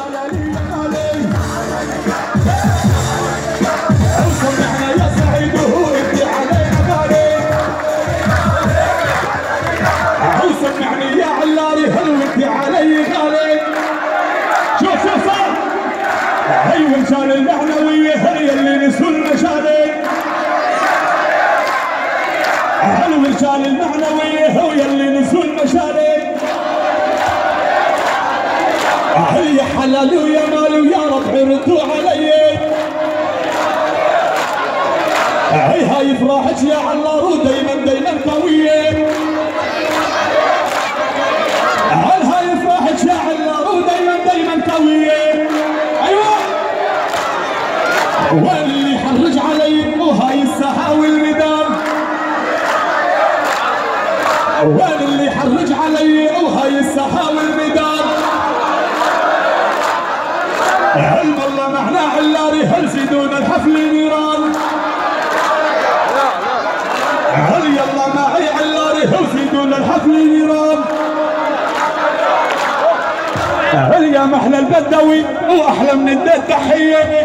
وسمعنا يا سعيد وهو يبكي علينا غالي. وسمعني يا علاري هل يبكي علي غالي. شوف صار هي ومشان المعنوية هي اللي نسوا المشالي. هل ومشان المعنوية هو اللي نسوا المشالي. هل يا حلال ويا مال ويا رب ردوا علي. هاي افراحك يا علار ودايما قوية. هاي افراحك يا علار ودايما قوية. ايوه وين اللي يحرج علي وهاي الساحة والميدان. وين اللي يحرج علي وهاي الساحة والميدان. هل والله معنا علاري هل زيدونا الحفل نيران. هل يلا معي علاري هل زيدونا الحفل نيران. هل يا محلى البدوي واحلى من الدد تحية.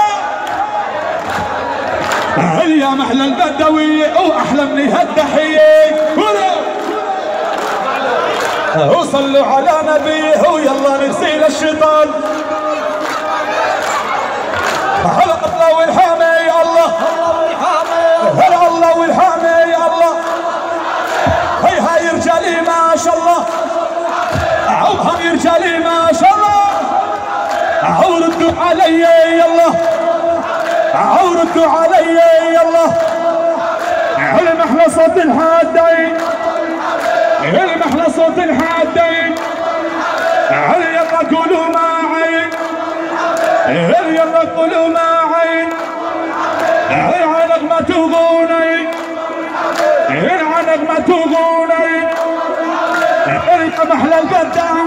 هل يا محلى البدوي واحلى من التحية. وصلوا على نبيه ويلا نغسل الشيطان. هلا الله والحامي يا الله. هلا الله والحامي يا الله. هاي رجالي ما شاء الله. هاي رجالي ما شاء الله. ردوا علي يلا. ردوا علي يلا. المحلى صوت الحادين. المحلى صوت الحادين. يلا قولوا معي. يلا قولوا معي. عنق ما تغوني. عنق ما تغوني. يا محلى البداية